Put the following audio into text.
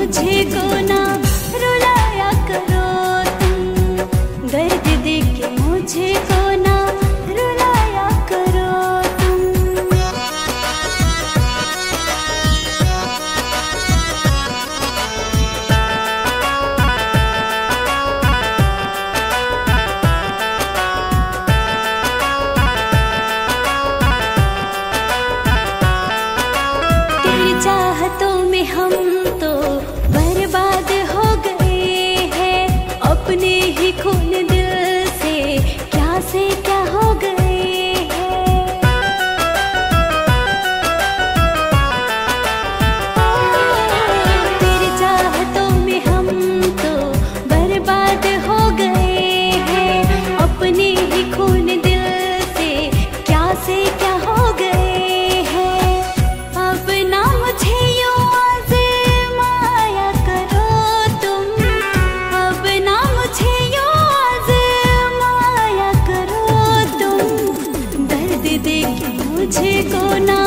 मुझे को ना रुलाया करो तुम, दर्द दे के मुझे को ना रुलाया करो तुम। तेरी चाहतों में हम तो बर्बाद हो गए हैं, अपने ही खून दिल से क्या हो गए हैं। तेरी चाहतों में हम तो बर्बाद हो गए हैं, अपने ही खून दिल से क्या हो गए हैं। अब ना मुझे यूं आज़माया करो तुम, अब ना मुझे यूं आज़माया करो तुम, दर्द दे के मुझे को ना